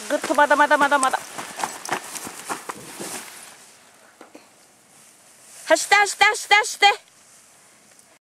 ぐっとまだまだまだまだ。走って走って走って走って。